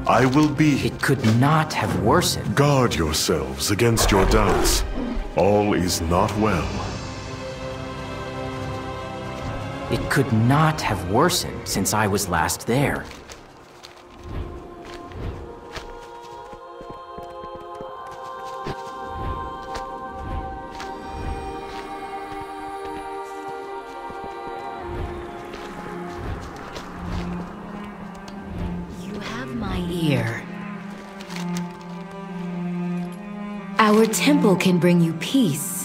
I will be... It could not have worsened. Guard yourselves against your doubts. All is not well. It could not have worsened since I was last there. You have my ear. Our temple can bring you peace.